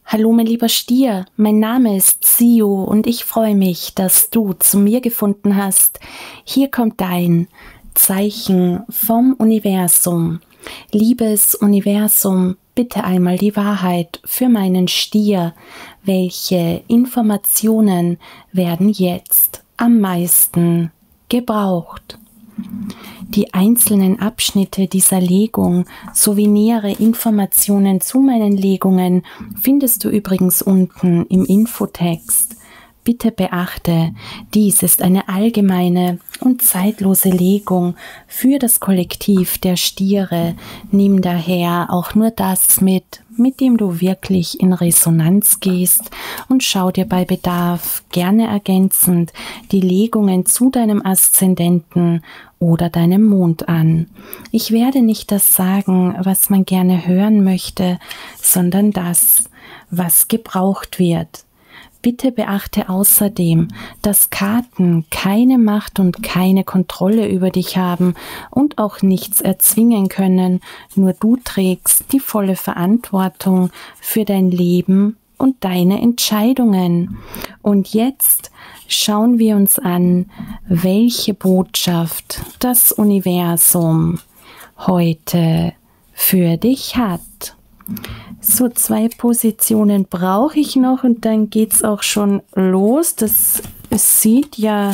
Hallo mein lieber Stier, mein Name ist Sio und ich freue mich, dass du zu mir gefunden hast. Hier kommt dein Zeichen vom Universum. Liebes Universum, bitte einmal die Wahrheit für meinen Stier. Welche Informationen werden jetzt am meisten gebraucht? Die einzelnen Abschnitte dieser Legung sowie nähere Informationen zu meinen Legungen findest du übrigens unten im Infotext. Bitte beachte, dies ist eine allgemeine und zeitlose Legung für das Kollektiv der Stiere. Nimm daher auch nur das mit dem du wirklich in Resonanz gehst und schau dir bei Bedarf gerne ergänzend die Legungen zu deinem Aszendenten oder deinem Mond an. Ich werde nicht das sagen, was man gerne hören möchte, sondern das, was gebraucht wird. Bitte beachte außerdem, dass Karten keine Macht und keine Kontrolle über dich haben und auch nichts erzwingen können, nur du trägst die volle Verantwortung für dein Leben und deine Entscheidungen. Und jetzt schauen wir uns an, welche Botschaft das Universum heute für dich hat. So, 2 Positionen brauche ich noch und dann geht's auch schon los. Das sieht ja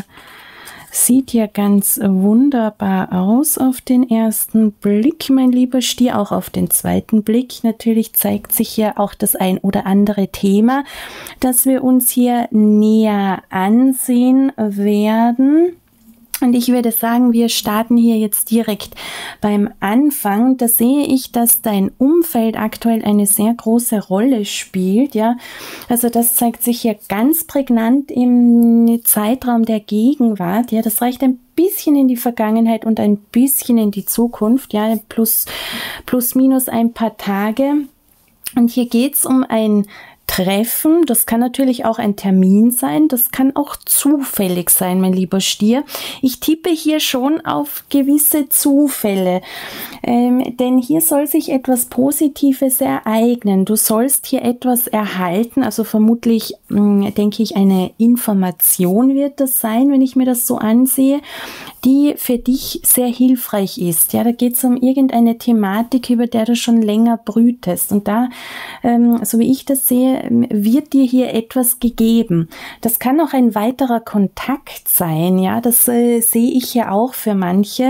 ganz wunderbar aus auf den ersten Blick, mein lieber Stier. Auch auf den zweiten Blick natürlich zeigt sich hier auch das ein oder andere Thema, das wir uns hier näher ansehen werden. Und ich würde sagen, wir starten hier jetzt direkt beim Anfang. Da sehe ich, dass dein Umfeld aktuell eine sehr große Rolle spielt. Ja, also das zeigt sich hier ganz prägnant im Zeitraum der Gegenwart. Ja, das reicht ein bisschen in die Vergangenheit und ein bisschen in die Zukunft. Ja, plus minus ein paar Tage. Und hier geht es um ein Treffen, das kann natürlich auch ein Termin sein, das kann auch zufällig sein, mein lieber Stier. Ich tippe hier schon auf gewisse Zufälle, denn hier soll sich etwas Positives ereignen. Du sollst hier etwas erhalten, also vermutlich, denke ich, eine Information wird das sein, wenn ich mir das so ansehe, die für dich sehr hilfreich ist. Ja, da geht es um irgendeine Thematik, über der du schon länger brütest. Und da, so wie ich das sehe, wird dir hier etwas gegeben. Das kann auch ein weiterer Kontakt sein. Ja, das sehe ich hier auch für manche,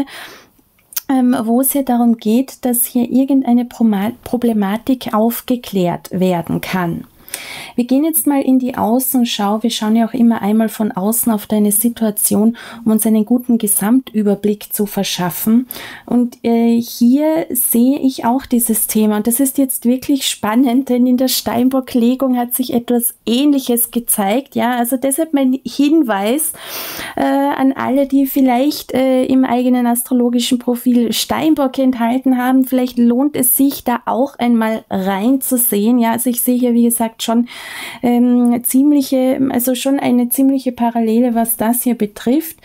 wo es hier darum geht, dass hier irgendeine Problematik aufgeklärt werden kann. Wir gehen jetzt mal in die Außenschau. Wir schauen ja auch immer einmal von außen auf deine Situation, um uns einen guten Gesamtüberblick zu verschaffen. Und hier sehe ich auch dieses Thema. Und das ist jetzt wirklich spannend, denn in der Steinbock-Legung hat sich etwas Ähnliches gezeigt. Ja, also deshalb mein Hinweis an alle, die vielleicht im eigenen astrologischen Profil Steinbock enthalten haben. Vielleicht lohnt es sich, da auch einmal reinzusehen. Ja, also ich sehe hier, wie gesagt, schon eine ziemliche Parallele, was das hier betrifft.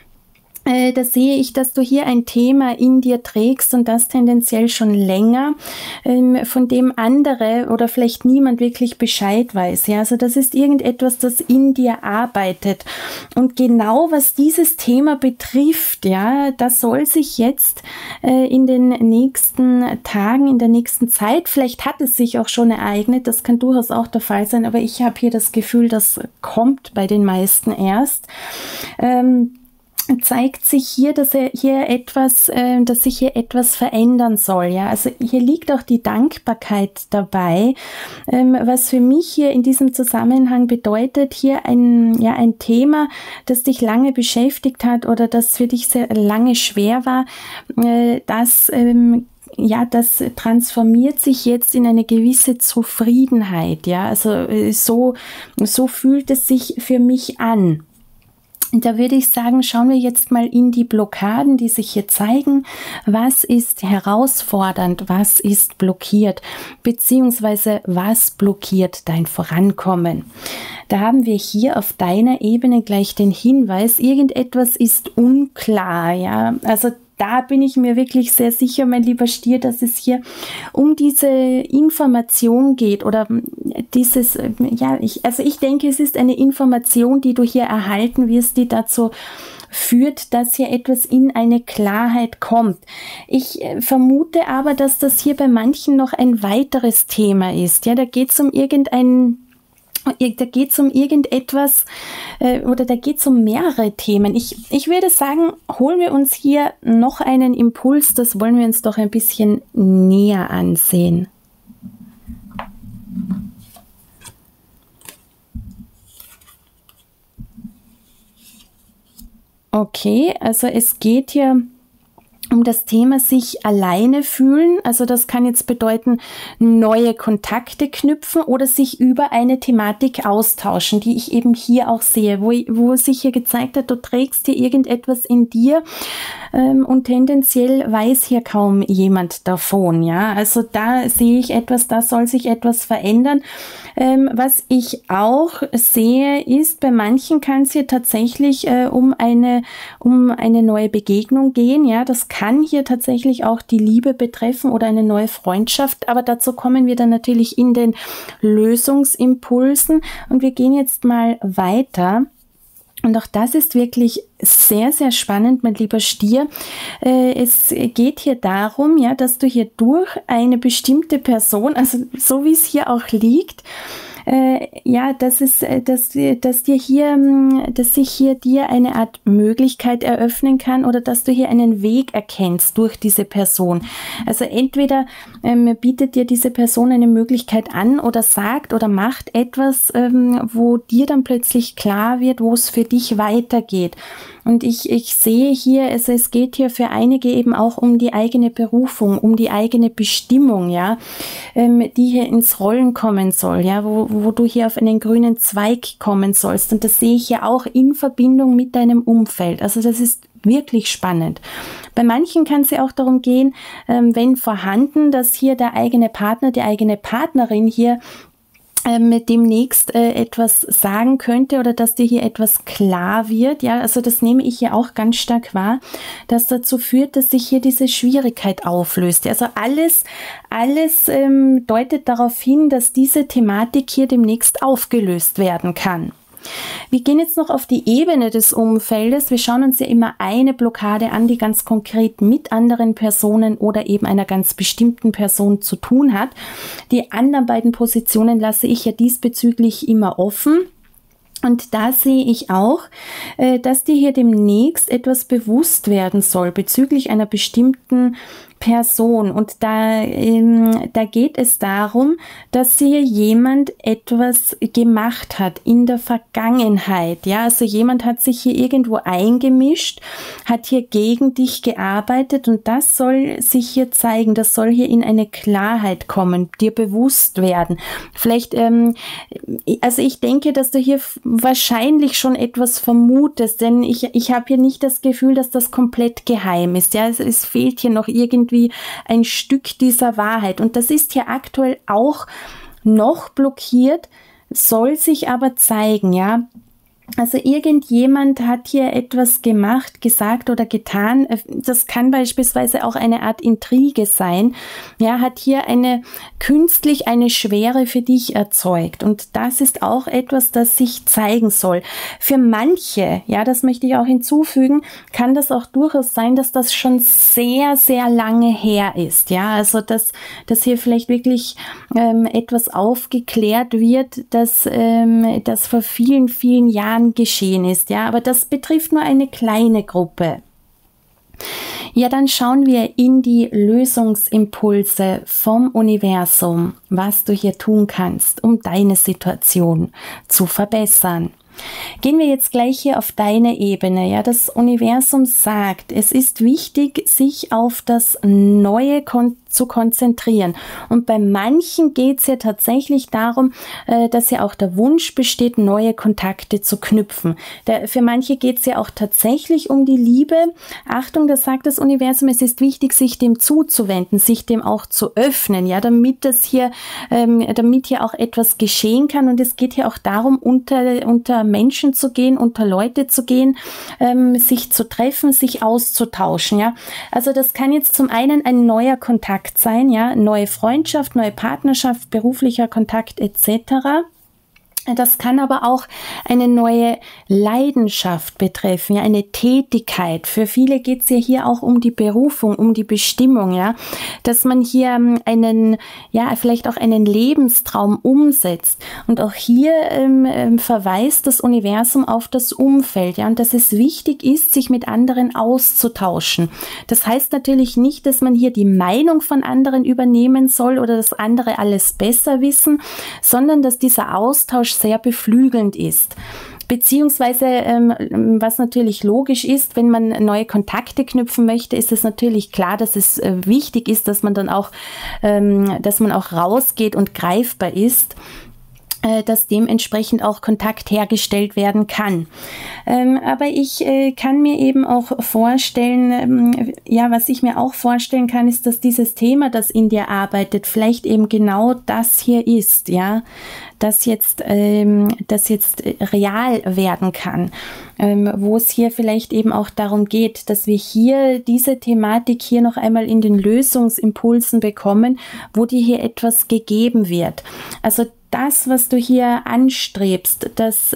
Da sehe ich, dass du hier ein Thema in dir trägst und das tendenziell schon länger, von dem andere oder vielleicht niemand wirklich Bescheid weiß. Ja, also das ist irgendetwas, das in dir arbeitet. Und genau was dieses Thema betrifft, ja, das soll sich jetzt in den nächsten Tagen, in der nächsten Zeit, vielleicht hat es sich auch schon ereignet, das kann durchaus auch der Fall sein, aber ich habe hier das Gefühl, das kommt bei den meisten erst. Zeigt sich hier, dass sich hier etwas verändern soll. Ja, also hier liegt auch die Dankbarkeit dabei, was für mich hier in diesem Zusammenhang bedeutet, hier ein Thema, das dich lange beschäftigt hat oder das für dich sehr lange schwer war, das transformiert sich jetzt in eine gewisse Zufriedenheit. Ja, also so fühlt es sich für mich an. Da würde ich sagen, schauen wir jetzt mal in die Blockaden, die sich hier zeigen. Was ist herausfordernd? Was ist blockiert? Beziehungsweise was blockiert dein Vorankommen? Da haben wir hier auf deiner Ebene gleich den Hinweis, irgendetwas ist unklar. Ja, also da bin ich mir wirklich sehr sicher, mein lieber Stier, dass es hier um diese Information geht oder dieses, ich denke, es ist eine Information, die du hier erhalten wirst, die dazu führt, dass hier etwas in eine Klarheit kommt. Ich vermute aber, dass das hier bei manchen noch ein weiteres Thema ist. Ja, da geht es um irgendetwas oder da geht es um mehrere Themen. Ich würde sagen, holen wir uns hier noch einen Impuls, das wollen wir uns doch ein bisschen näher ansehen. Okay, also es geht hier um das Thema sich alleine fühlen. Also das kann jetzt bedeuten, neue Kontakte knüpfen oder sich über eine Thematik austauschen, die ich eben hier auch sehe, wo sich hier gezeigt hat, du trägst hier irgendetwas in dir und tendenziell weiß hier kaum jemand davon. Ja, also da sehe ich etwas, da soll sich etwas verändern. Was ich auch sehe, ist, bei manchen kann es hier tatsächlich um eine neue Begegnung gehen. Ja, das kann hier tatsächlich auch die Liebe betreffen oder eine neue Freundschaft, aber dazu kommen wir dann natürlich in den Lösungsimpulsen und wir gehen jetzt mal weiter. Und auch das ist wirklich sehr, sehr spannend, mein lieber Stier. Es geht hier darum, ja, dass du hier durch eine bestimmte Person, also so wie es hier auch liegt, dass sich hier dir eine Art Möglichkeit eröffnen kann oder dass du hier einen Weg erkennst durch diese Person. Also entweder bietet dir diese Person eine Möglichkeit an oder sagt oder macht etwas, wo dir dann plötzlich klar wird, wo es für dich weitergeht. Und ich sehe hier, es geht hier für einige eben auch um die eigene Berufung, um die eigene Bestimmung, ja, die hier ins Rollen kommen soll, ja, wo du hier auf einen grünen Zweig kommen sollst. Und das sehe ich ja auch in Verbindung mit deinem Umfeld. Also das ist wirklich spannend. Bei manchen kann es ja auch darum gehen, wenn vorhanden, dass hier der eigene Partner, die eigene Partnerin hier demnächst etwas sagen könnte oder dass dir hier etwas klar wird. Ja, also das nehme ich hier auch ganz stark wahr, dass dazu führt, dass sich hier diese Schwierigkeit auflöst. Also alles deutet darauf hin, dass diese Thematik hier demnächst aufgelöst werden kann. Wir gehen jetzt noch auf die Ebene des Umfeldes. Wir schauen uns ja immer eine Blockade an, die ganz konkret mit anderen Personen oder eben einer ganz bestimmten Person zu tun hat. Die anderen beiden Positionen lasse ich ja diesbezüglich immer offen. Und da sehe ich auch, dass dir hier demnächst etwas bewusst werden soll bezüglich einer bestimmten Person. Und da geht es darum, dass hier jemand etwas gemacht hat in der Vergangenheit. Ja, also jemand hat sich hier irgendwo eingemischt, hat hier gegen dich gearbeitet und das soll sich hier zeigen, das soll hier in eine Klarheit kommen, dir bewusst werden. Vielleicht, also ich denke, dass du hier wahrscheinlich schon etwas vermutest, denn ich habe hier nicht das Gefühl, dass das komplett geheim ist. Ja, es fehlt hier noch irgendwie ein Stück dieser Wahrheit und das ist hier aktuell auch noch blockiert, soll sich aber zeigen, ja. Also irgendjemand hat hier etwas gemacht, gesagt oder getan. Das kann beispielsweise auch eine Art Intrige sein. Ja, hat hier künstlich eine Schwere für dich erzeugt. Und das ist auch etwas, das sich zeigen soll. Für manche, ja, das möchte ich auch hinzufügen, kann das auch durchaus sein, dass das schon sehr, sehr lange her ist. Ja, also dass hier vielleicht wirklich etwas aufgeklärt wird, das vor vielen, vielen Jahren geschehen ist, ja, aber das betrifft nur eine kleine Gruppe. Ja, dann schauen wir in die Lösungsimpulse vom Universum, was du hier tun kannst, um deine Situation zu verbessern. Gehen wir jetzt gleich hier auf deine Ebene. Ja, das Universum sagt, es ist wichtig, sich auf das Neue zu konzentrieren. Und bei manchen geht es ja tatsächlich darum, dass ja auch der Wunsch besteht, neue Kontakte zu knüpfen. Für manche geht es ja auch tatsächlich um die Liebe. Achtung, das sagt das Universum, es ist wichtig, sich dem zuzuwenden, sich dem auch zu öffnen, ja, damit hier auch etwas geschehen kann. Und es geht hier auch darum, unter unter Menschen zu gehen, unter Leute zu gehen, sich zu treffen, sich auszutauschen, ja. Also das kann jetzt zum einen ein neuer Kontakt sein, ja, neue Freundschaft, neue Partnerschaft, beruflicher Kontakt etc. Das kann aber auch eine neue Leidenschaft betreffen, ja, eine Tätigkeit. Für viele geht es ja hier auch um die Berufung, um die Bestimmung, ja, dass man hier vielleicht auch einen Lebenstraum umsetzt. Und auch hier verweist das Universum auf das Umfeld, ja, und dass es wichtig ist, sich mit anderen auszutauschen. Das heißt natürlich nicht, dass man hier die Meinung von anderen übernehmen soll oder dass andere alles besser wissen, sondern dass dieser Austausch sehr beflügelnd ist. Beziehungsweise, was natürlich logisch ist, wenn man neue Kontakte knüpfen möchte, ist es natürlich klar, dass es wichtig ist, dass man dann auch, rausgeht und greifbar ist, dass dementsprechend auch Kontakt hergestellt werden kann. Aber ich kann mir eben auch vorstellen, was ich mir auch vorstellen kann, ist, dass dieses Thema, das in dir arbeitet, vielleicht eben genau das hier ist, ja, das jetzt real werden kann, wo es hier vielleicht eben auch darum geht, dass wir hier diese Thematik hier noch einmal in den Lösungsimpulsen bekommen, wo dir hier etwas gegeben wird. Also das, was du hier anstrebst, das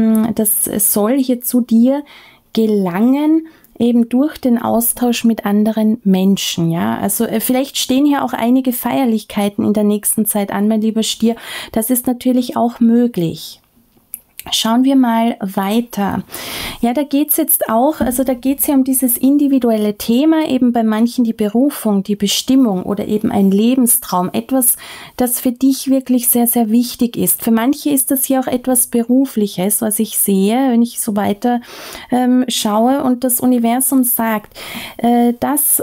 soll hier zu dir gelangen, eben durch den Austausch mit anderen Menschen, ja. Also vielleicht stehen hier auch einige Feierlichkeiten in der nächsten Zeit an, mein lieber Stier. Das ist natürlich auch möglich. Schauen wir mal weiter. Ja, da geht es jetzt auch, also da geht es ja um dieses individuelle Thema, eben bei manchen die Berufung, die Bestimmung oder eben ein Lebenstraum, etwas, das für dich wirklich sehr, sehr wichtig ist. Für manche ist das hier auch etwas Berufliches, was ich sehe, wenn ich so weiter schaue und das Universum sagt, das,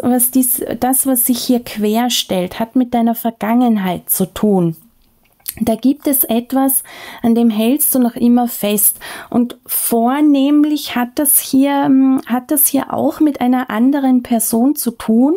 was sich hier querstellt, hat mit deiner Vergangenheit zu tun. Da gibt es etwas, an dem hältst du noch immer fest. Und vornehmlich hat das hier auch mit einer anderen Person zu tun.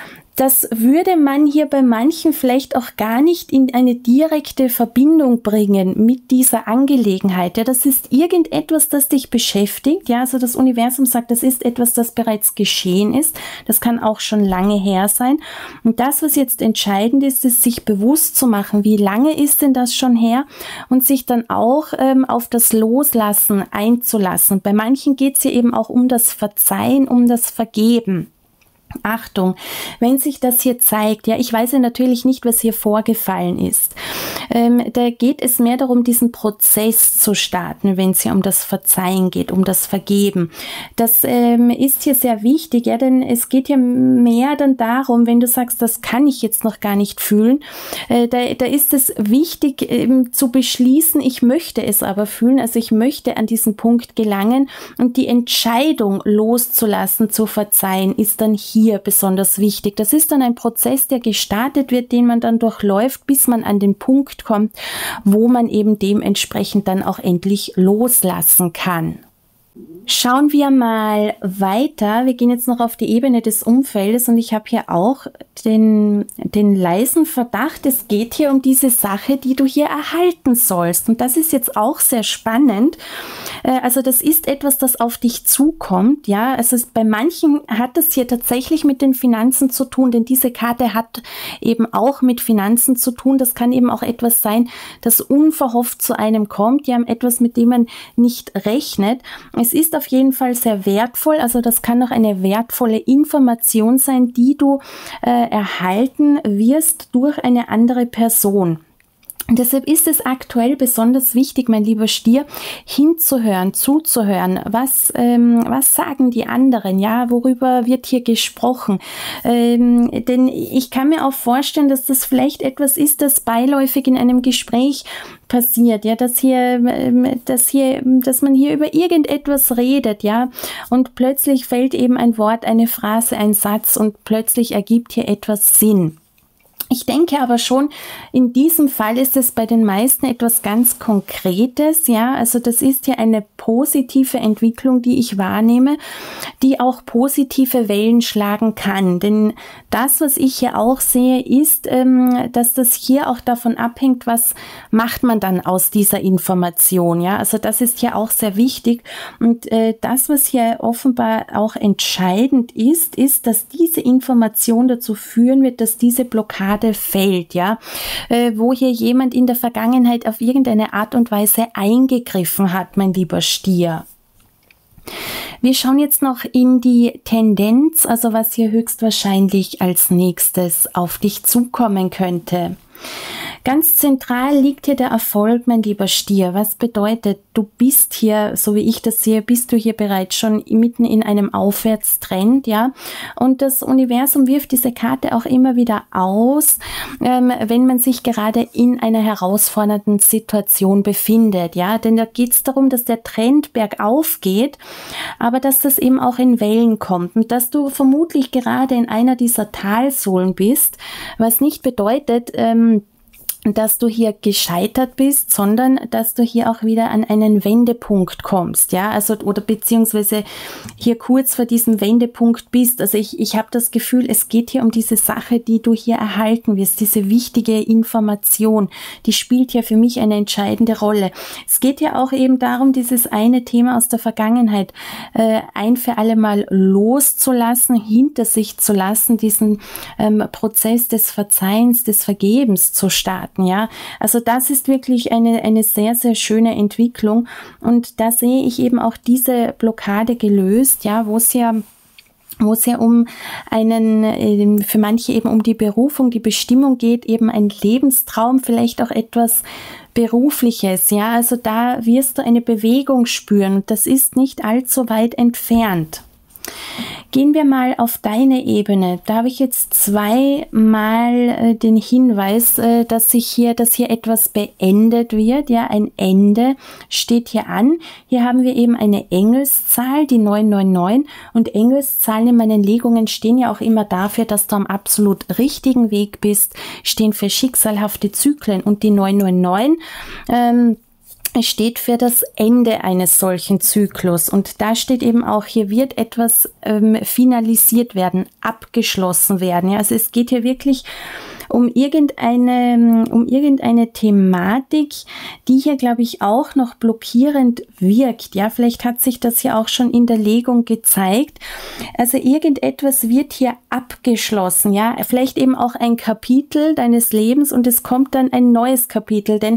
Das würde man hier bei manchen vielleicht auch gar nicht in eine direkte Verbindung bringen mit dieser Angelegenheit. Ja, das ist irgendetwas, das dich beschäftigt. Ja, also das Universum sagt, das ist etwas, das bereits geschehen ist. Das kann auch schon lange her sein. Und das, was jetzt entscheidend ist, ist, sich bewusst zu machen, wie lange ist denn das schon her und sich dann auch auf das Loslassen einzulassen. Bei manchen geht es hier eben auch um das Verzeihen, um das Vergeben. Achtung, wenn sich das hier zeigt, ja, ich weiß ja natürlich nicht, was hier vorgefallen ist. Da geht es mehr darum, diesen Prozess zu starten, wenn es hier um das Verzeihen geht, um das Vergeben. Das ist hier sehr wichtig, ja, denn es geht ja mehr dann darum, wenn du sagst, das kann ich jetzt noch gar nicht fühlen, da ist es wichtig zu beschließen, ich möchte es aber fühlen, also ich möchte an diesen Punkt gelangen und die Entscheidung loszulassen, zu verzeihen, ist dann hier besonders wichtig. Das ist dann ein Prozess, der gestartet wird, den man dann durchläuft, bis man an den Punkt kommt, wo man eben dementsprechend dann auch endlich loslassen kann. Schauen wir mal weiter. Wir gehen jetzt noch auf die Ebene des Umfeldes und ich habe hier auch den leisen Verdacht, es geht hier um diese Sache, die du hier erhalten sollst. Und das ist jetzt auch sehr spannend. Also das ist etwas, das auf dich zukommt. Ja, also bei manchen hat das hier tatsächlich mit den Finanzen zu tun, denn diese Karte hat eben auch mit Finanzen zu tun. Das kann eben auch etwas sein, das unverhofft zu einem kommt. Ja, etwas, mit dem man nicht rechnet. Es ist auf jeden Fall sehr wertvoll, also das kann auch eine wertvolle Information sein, die du erhalten wirst durch eine andere Person. Und deshalb ist es aktuell besonders wichtig, mein lieber Stier, hinzuhören, zuzuhören. Was sagen die anderen? Ja, worüber wird hier gesprochen? Denn ich kann mir auch vorstellen, dass das vielleicht etwas ist, das beiläufig in einem Gespräch passiert, ja, dass man hier über irgendetwas redet, ja, und plötzlich fällt eben ein Wort, eine Phrase, ein Satz und plötzlich ergibt hier etwas Sinn. Ich denke aber schon, in diesem Fall ist es bei den meisten etwas ganz Konkretes, ja, also das ist ja eine positive Entwicklung, die ich wahrnehme, die auch positive Wellen schlagen kann, denn das, was ich hier auch sehe, ist, dass das hier auch davon abhängt, was macht man dann aus dieser Information, ja, also das ist ja auch sehr wichtig und das, was hier offenbar auch entscheidend ist, dass diese Information dazu führen wird, dass diese Blockade fällt, ja, wo hier jemand in der Vergangenheit auf irgendeine Art und Weise eingegriffen hat, mein lieber Stier. Wir schauen jetzt noch in die Tendenz, also was hier höchstwahrscheinlich als nächstes auf dich zukommen könnte. Ganz zentral liegt hier der Erfolg, mein lieber Stier. Was bedeutet, du bist hier, so wie ich das sehe, bist du hier bereits schon mitten in einem Aufwärtstrend, ja. Und das Universum wirft diese Karte auch immer wieder aus, wenn man sich gerade in einer herausfordernden Situation befindet, ja. Denn da geht es darum, dass der Trend bergauf geht, aber dass das eben auch in Wellen kommt und dass du vermutlich gerade in einer dieser Talsohlen bist, was nicht bedeutet, dass du hier gescheitert bist, sondern dass du hier auch wieder an einen Wendepunkt kommst, ja, also oder beziehungsweise hier kurz vor diesem Wendepunkt bist. Also ich habe das Gefühl, es geht hier um diese Sache, die du hier erhalten wirst, diese wichtige Information, die spielt hier für mich eine entscheidende Rolle. Es geht ja auch eben darum, dieses eine Thema aus der Vergangenheit ein für alle Mal loszulassen, hinter sich zu lassen, diesen Prozess des Verzeihens, des Vergebens zu starten. Ja, also das ist wirklich eine sehr, sehr schöne Entwicklung und da sehe ich eben auch diese Blockade gelöst, ja, wo es ja um für manche eben um die Berufung, die Bestimmung geht, eben ein Lebenstraum, vielleicht auch etwas Berufliches, ja, also da wirst du eine Bewegung spüren und das ist nicht allzu weit entfernt. Gehen wir mal auf deine Ebene. Da habe ich jetzt zweimal den Hinweis, dass hier etwas beendet wird. Ja, ein Ende steht hier an. Hier haben wir eben eine Engelszahl, die 999. Und Engelszahlen in meinen Legungen stehen ja auch immer dafür, dass du am absolut richtigen Weg bist, stehen für schicksalhafte Zyklen. Und die 999, steht für das Ende eines solchen Zyklus und da steht eben auch, hier wird etwas finalisiert werden, abgeschlossen werden. Ja, also es geht hier wirklich um irgendeine Thematik, die hier, glaube ich, auch noch blockierend wirkt. Ja, vielleicht hat sich das ja auch schon in der Legung gezeigt. Also irgendetwas wird hier abgeschlossen. Ja, vielleicht eben auch ein Kapitel deines Lebens und es kommt dann ein neues Kapitel, denn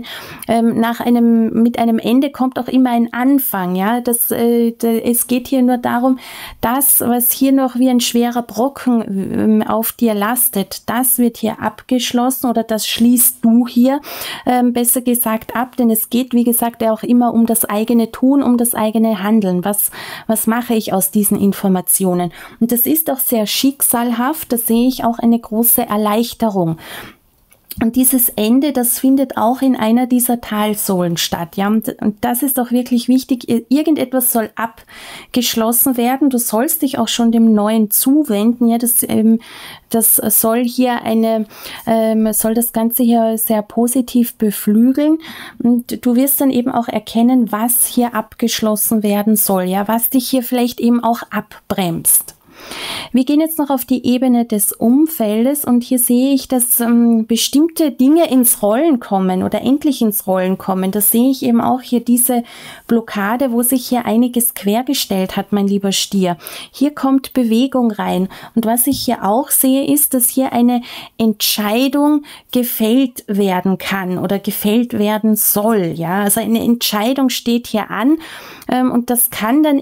mit einem Ende kommt auch immer ein Anfang. Ja, es geht hier nur darum, das, was hier noch wie ein schwerer Brocken auf dir lastet, das wird hier abgeschlossen oder das schließt du hier besser gesagt ab, denn es geht, wie gesagt, ja auch immer um das eigene Tun, um das eigene Handeln. Was mache ich aus diesen Informationen? Und das ist auch sehr schicksalhaft, da sehe ich auch eine große Erleichterung. Und dieses Ende, das findet auch in einer dieser Talsohlen statt, ja, und das ist auch wirklich wichtig. Irgendetwas soll abgeschlossen werden. Du sollst dich auch schon dem Neuen zuwenden, ja, das soll hier soll das Ganze hier sehr positiv beflügeln und du wirst dann eben auch erkennen, was hier abgeschlossen werden soll, ja, was dich hier vielleicht eben auch abbremst. Wir gehen jetzt noch auf die Ebene des Umfeldes und hier sehe ich, dass bestimmte Dinge ins Rollen kommen oder endlich ins Rollen kommen. Das sehe ich eben auch hier, diese Blockade, wo sich hier einiges quergestellt hat, mein lieber Stier. Hier kommt Bewegung rein und was ich hier auch sehe, ist, dass hier eine Entscheidung gefällt werden kann oder gefällt werden soll. Ja, also eine Entscheidung steht hier an und das kann man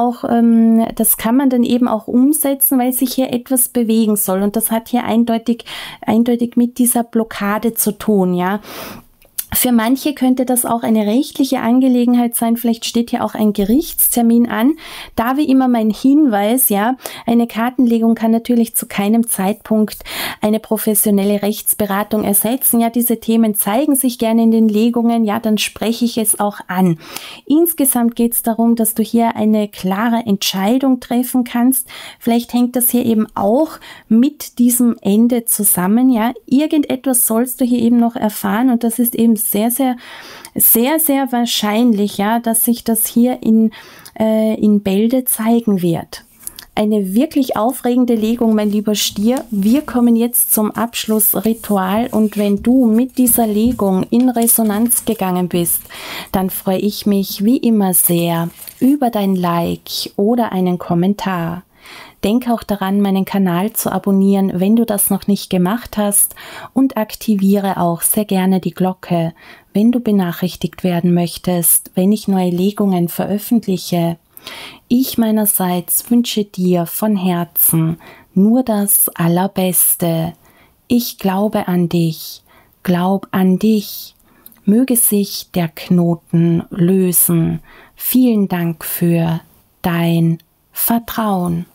dann eben auch umsetzen, weil sich hier etwas bewegen soll und das hat hier eindeutig mit dieser Blockade zu tun, ja. Für manche könnte das auch eine rechtliche Angelegenheit sein. Vielleicht steht hier auch ein Gerichtstermin an. Da wie immer mein Hinweis, ja, eine Kartenlegung kann natürlich zu keinem Zeitpunkt eine professionelle Rechtsberatung ersetzen. Ja, diese Themen zeigen sich gerne in den Legungen. Ja, dann spreche ich es auch an. Insgesamt geht es darum, dass du hier eine klare Entscheidung treffen kannst. Vielleicht hängt das hier eben auch mit diesem Ende zusammen. Ja, irgendetwas sollst du hier eben noch erfahren und das ist eben sehr wahrscheinlich, ja, dass sich das hier in Bälde zeigen wird. Eine wirklich aufregende Legung, mein lieber Stier. Wir kommen jetzt zum Abschlussritual und wenn du mit dieser Legung in Resonanz gegangen bist, dann freue ich mich wie immer sehr über dein Like oder einen Kommentar. Denk auch daran, meinen Kanal zu abonnieren, wenn du das noch nicht gemacht hast und aktiviere auch sehr gerne die Glocke, wenn du benachrichtigt werden möchtest, wenn ich neue Legungen veröffentliche. Ich meinerseits wünsche dir von Herzen nur das Allerbeste. Ich glaube an dich, glaub an dich. Möge sich der Knoten lösen. Vielen Dank für dein Vertrauen.